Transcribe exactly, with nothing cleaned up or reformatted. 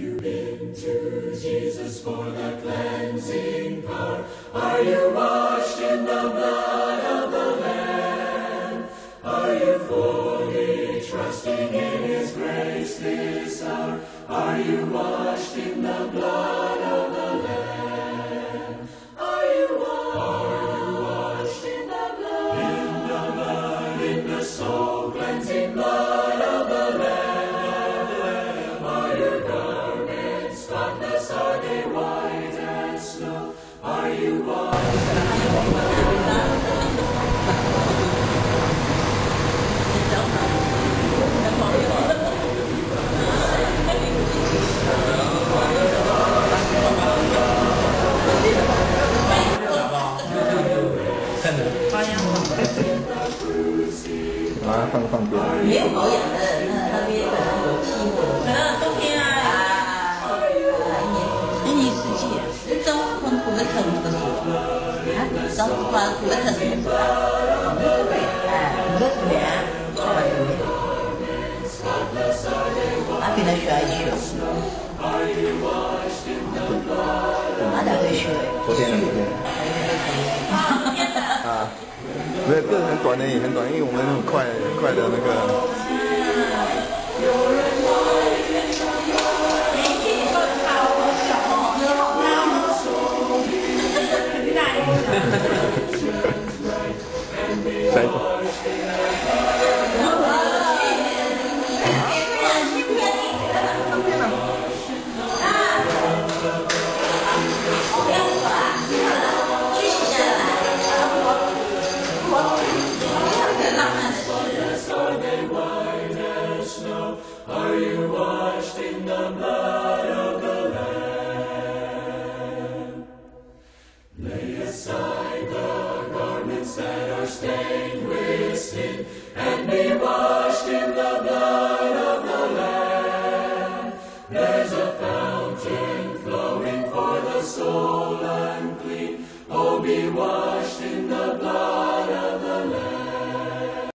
To Jesus for the cleansing power. Are you washed in the blood of the Lamb? Are you fully trusting in His grace this hour? Are you washed in the blood of the Lamb? Are you washed? Are you washed in the blood? In the blood, in the soul cleansing blood of the Lamb. Are your garments spotless? Are they white as snow? Are you washed? 啊，放放边。 没有保养的，那那边可能有气候。可能冬天啊，啊，一年一年四季啊，冬风不会特别的多啊，冬风不会特别多啊，哎，不会凉，差不多。啊，比那雪还小。啊，哪个雪？ 昨天的昨天。啊。 没有，这很短的，很短，因为我们很快很快的那个。下一个。 Are you washed in the blood of the Lamb? Lay aside the garments that are stained with sin, and be washed in the blood of the Lamb. There's a fountain flowing for the soul unclean. Oh, be washed in the blood